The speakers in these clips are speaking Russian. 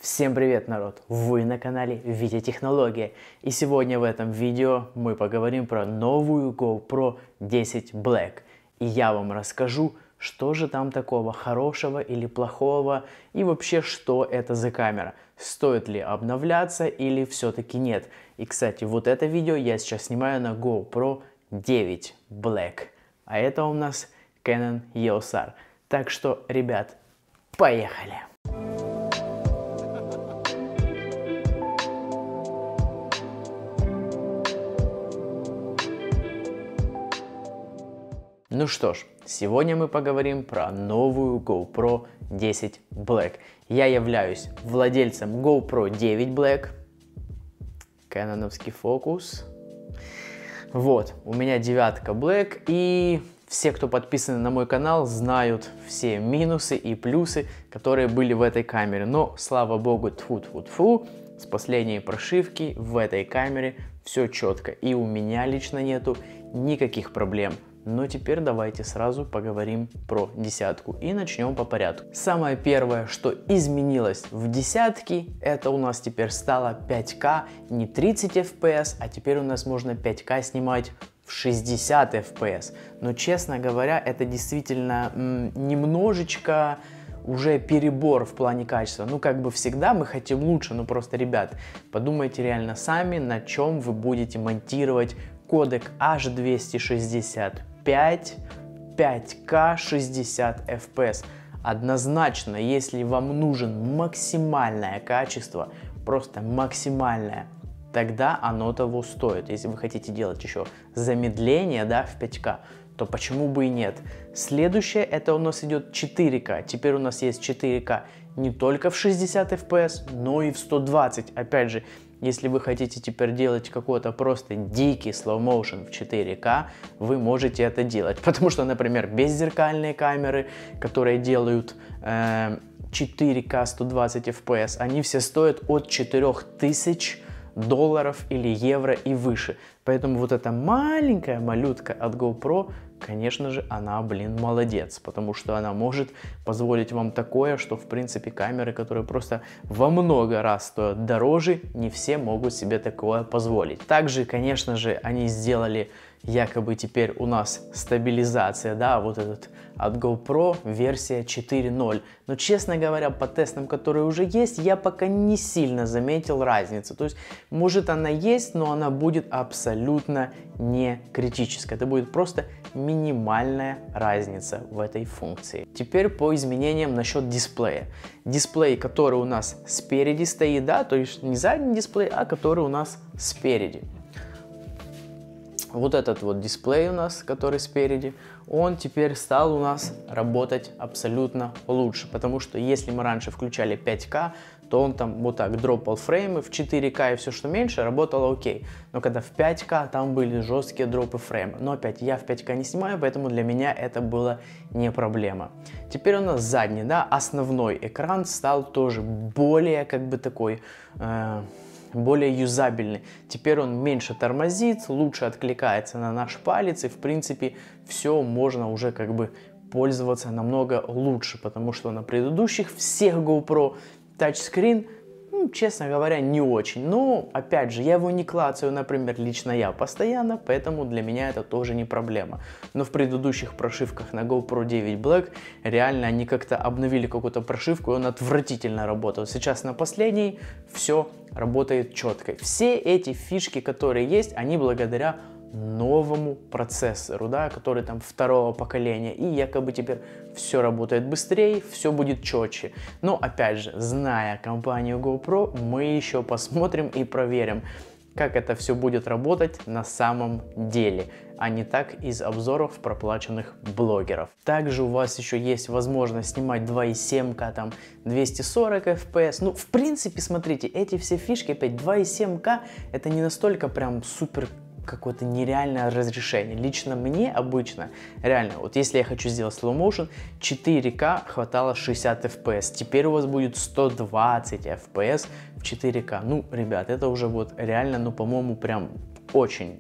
Всем привет, народ! Вы на канале Витя Технология, и сегодня в этом видео мы поговорим про новую GoPro 10 Black. И я вам расскажу, что же там такого хорошего или плохого, и вообще, что это за камера. Стоит ли обновляться или все-таки нет. И, кстати, вот это видео я сейчас снимаю на GoPro 9 Black, а это у нас Canon EOS R. Так что, ребят, поехали! Ну что ж, сегодня мы поговорим про новую GoPro 10 Black. Я являюсь владельцем GoPro 9 Black, каноновский фокус. Вот, у меня девятка Black, и все, кто подписаны на мой канал, знают все минусы и плюсы, которые были в этой камере. Но, слава богу, тьфу-тьфу-тьфу, с последней прошивки в этой камере все четко. И у меня лично нету никаких проблем. Но теперь давайте сразу поговорим про десятку и начнем по порядку. Самое первое, что изменилось в десятке, это у нас теперь стало 5К, не 30 FPS, а теперь у нас можно 5К снимать в 60 FPS. Но, честно говоря, это действительно немножечко уже перебор в плане качества. Ну, как бы всегда мы хотим лучше, но просто, ребят, подумайте реально сами, на чем вы будете монтировать кодек H265 5К 60 FPS. Однозначно, если вам нужен максимальное качество, просто максимальное, тогда оно того стоит. Если вы хотите делать еще замедление, да, в 5К, то почему бы и нет. Следующее, это у нас идет 4К. Теперь у нас есть 4К не только в 60 FPS, но и в 120. Опять же, если вы хотите теперь делать какой-то просто дикий slow motion в 4К, вы можете это делать. Потому что, например, беззеркальные камеры, которые делают 4К 120 FPS, они все стоят от $4000 или евро и выше. Поэтому вот эта маленькая малютка от GoPro, конечно же, она, молодец, потому что она может позволить вам такое, что, в принципе, камеры, которые просто во много раз стоят дороже, не все могут себе такое позволить. Также, конечно же, они сделали якобы теперь у нас стабилизация, да, вот этот от GoPro версия 4.0. Но, честно говоря, по тестам, которые уже есть, я пока не сильно заметил разницу. То есть, может она есть, но она будет абсолютно не критическая. Это будет просто минимальная разница в этой функции. Теперь по изменениям насчет дисплея. Дисплей, который у нас спереди стоит, да, то есть не задний дисплей, а который у нас спереди. Вот этот вот дисплей у нас, который спереди, он теперь стал у нас работать абсолютно лучше. Потому что если мы раньше включали 5К, то он там вот так дропал фреймы, в 4К и все, что меньше, работало окей. Но когда в 5К, там были жесткие дропы фрейма. Но опять, я в 5К не снимаю, поэтому для меня это было не проблема. Теперь у нас задний, да, основной экран стал тоже более как бы такой... более юзабельный. Теперь он меньше тормозит, лучше откликается на наш палец, и в принципе все можно уже как бы пользоваться намного лучше, потому что на предыдущих всех GoPro тачскрин, честно говоря, не очень. Но, опять же, я его не клацаю, например, лично я постоянно, поэтому для меня это тоже не проблема. Но в предыдущих прошивках на GoPro 9 Black реально они как-то обновили какую-то прошивку, и он отвратительно работал. Сейчас на последней все работает четко. Все эти фишки, которые есть, они благодаря новому процессору, да, который там второго поколения, и якобы теперь все работает быстрее, все будет четче. Но опять же, зная компанию GoPro, мы еще посмотрим и проверим, как это все будет работать на самом деле, а не так из обзоров проплаченных блогеров. Также у вас еще есть возможность снимать 2.7К, там 240 FPS. Ну, в принципе, смотрите, эти все фишки, опять 2.7К, это не настолько прям супер какое-то нереальное разрешение. Лично мне обычно, реально, вот если я хочу сделать slow motion, 4К хватало 60 FPS. Теперь у вас будет 120 FPS в 4К. Ну, ребят, это уже вот реально, ну, по-моему, прям очень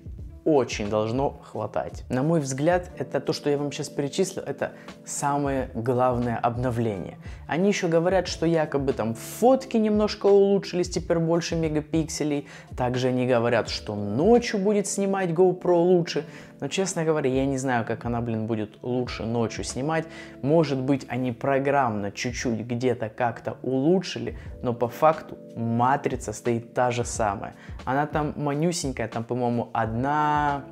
очень должно хватать. На мой взгляд, это то, что я вам сейчас перечислил, это самое главное обновление. Они еще говорят, что якобы там фотки немножко улучшились, теперь больше мегапикселей. Также они говорят, что ночью будет снимать GoPro лучше. Но, честно говоря, я не знаю, как она, будет лучше ночью снимать. Может быть, они программно чуть-чуть где-то как-то улучшили, но по факту матрица стоит та же самая. Она там манюсенькая, там, по-моему, одна,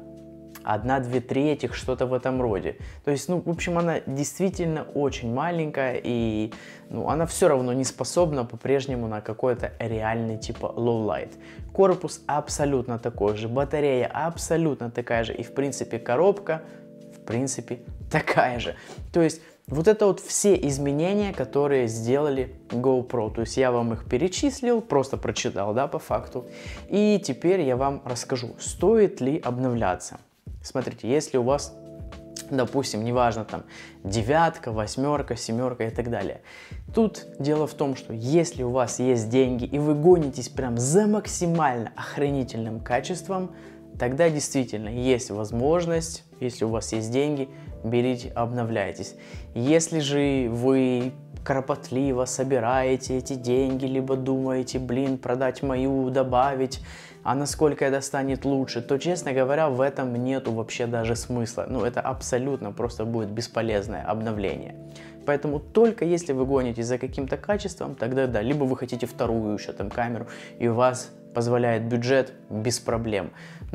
две третьих, что-то в этом роде. То есть, в общем, она действительно очень маленькая, и она все равно не способна по-прежнему на какой-то реальный типа low-light. Корпус абсолютно такой же, батарея абсолютно такая же, и в принципе коробка, в принципе, такая же. То есть, вот это вот все изменения, которые сделали GoPro. То есть я вам их перечислил, просто прочитал, да, по факту. И теперь я вам расскажу, стоит ли обновляться. Смотрите, если у вас, допустим, неважно там 9, 8, 7 и так далее. Тут дело в том, что если у вас есть деньги и вы гонитесь прям за максимально охренительным качеством, тогда действительно есть возможность, если у вас есть деньги, берите, обновляйтесь. Если же вы кропотливо собираете эти деньги, либо думаете, продать мою, добавить, а насколько это станет лучше, то, честно говоря, в этом нету вообще даже смысла. Это абсолютно просто будет бесполезное обновление. Поэтому только если вы гонитесь за каким-то качеством, тогда да, либо вы хотите вторую еще там камеру, и у вас позволяет бюджет, без проблем.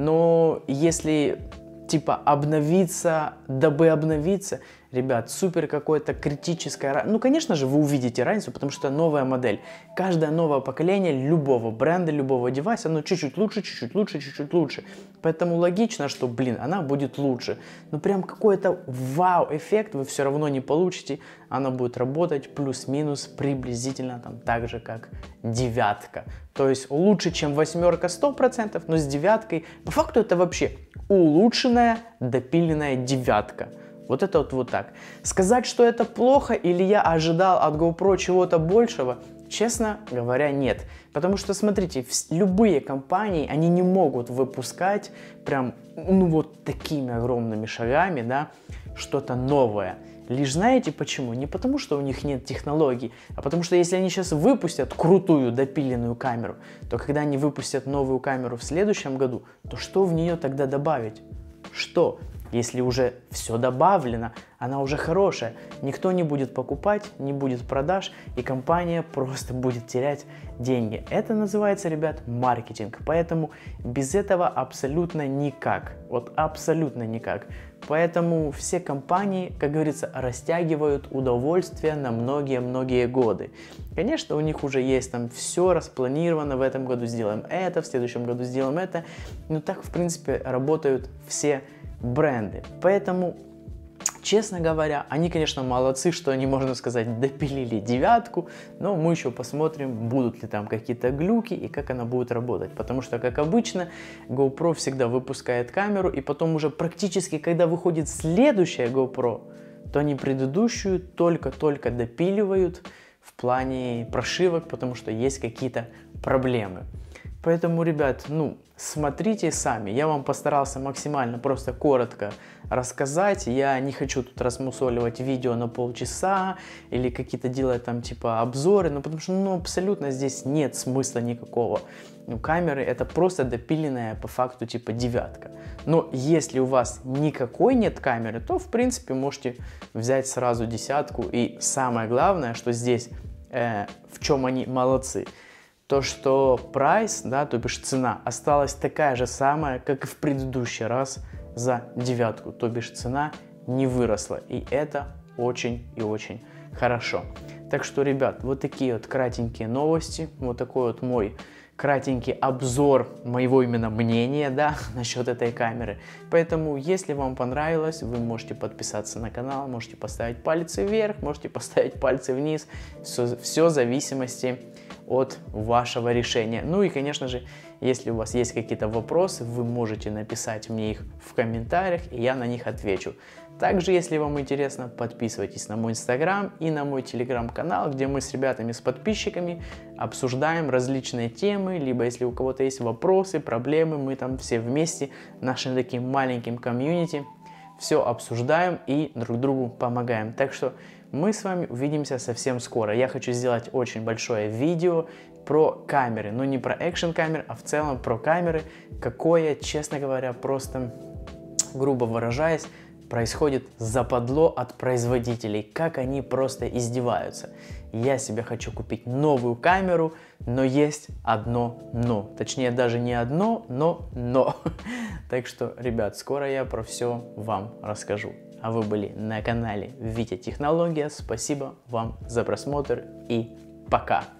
Но если типа обновиться, дабы обновиться, ребят, супер какое-то критическое... конечно же, вы увидите разницу, потому что новая модель. Каждое новое поколение любого бренда, любого девайса, оно чуть-чуть лучше, чуть-чуть лучше, чуть-чуть лучше. Поэтому логично, что, она будет лучше. Но прям какой-то вау-эффект вы все равно не получите. Она будет работать плюс-минус приблизительно так же, как 9. То есть лучше, чем 8 100%, но с 9 по факту это вообще улучшенная, допиленная 9. Вот это вот так. Сказать, что это плохо или я ожидал от GoPro чего-то большего, честно говоря, нет. Потому что, смотрите, любые компании, они не могут выпускать прям, вот такими огромными шагами, да, что-то новое. Лишь знаете почему? Не потому, что у них нет технологий, а потому что если они сейчас выпустят крутую допиленную камеру, то когда они выпустят новую камеру в следующем году, то что в нее тогда добавить? Что? Если уже все добавлено, она уже хорошая, никто не будет покупать, не будет продаж, и компания просто будет терять деньги. Это называется, ребят, маркетинг. Поэтому без этого абсолютно никак. Вот абсолютно никак. Поэтому все компании, как говорится, растягивают удовольствие на многие-многие годы. Конечно, у них уже есть там все распланировано, в этом году сделаем это, в следующем году сделаем это. Но так, в принципе, работают все бренды. Поэтому, честно говоря, они, конечно, молодцы, что они, можно сказать, допилили 9, но мы еще посмотрим, будут ли там какие-то глюки и как она будет работать. Потому что, как обычно, GoPro всегда выпускает камеру, и потом уже практически, когда выходит следующая GoPro, то они предыдущую только-только допиливают в плане прошивок, потому что есть какие-то проблемы. Поэтому, ребят, смотрите сами. Я вам постарался максимально просто коротко рассказать. Я не хочу тут размусоливать видео на полчаса или какие-то делать там типа обзоры, потому что абсолютно здесь нет смысла никакого. Камеры это просто допиленная по факту типа 9. Но если у вас никакой нет камеры, то в принципе можете взять сразу 10. И самое главное, что здесь, в чем они молодцы, то, что прайс, да, то бишь цена, осталась такая же самая, как и в предыдущий раз за 9. То бишь цена не выросла. И это очень и очень хорошо. Так что, ребят, вот такие вот кратенькие новости. Вот такой вот мой кратенький обзор моего именно мнения, да, насчет этой камеры. Поэтому, если вам понравилось, вы можете подписаться на канал, можете поставить пальцы вверх, можете поставить пальцы вниз. Все в зависимости от вашего решения. И, конечно же, если у вас есть какие-то вопросы, вы можете написать мне их в комментариях, и я на них отвечу. Также, если вам интересно, подписывайтесь на мой инстаграм и на мой телеграм-канал, где мы с ребятами, с подписчиками обсуждаем различные темы, либо если у кого-то есть вопросы, проблемы, мы там все вместе, нашим таким маленьким комьюнити, все обсуждаем и друг другу помогаем. Так что мы с вами увидимся совсем скоро. Я хочу сделать очень большое видео про камеры, но не про экшн камеры, а в целом про камеры, какое, честно говоря, просто, грубо выражаясь, происходит западло от производителей, как они просто издеваются. Я себе хочу купить новую камеру, но есть одно но. Точнее, даже не одно, но. Так что, ребят, скоро я про все вам расскажу. А вы были на канале Витя Технология. Спасибо вам за просмотр и пока!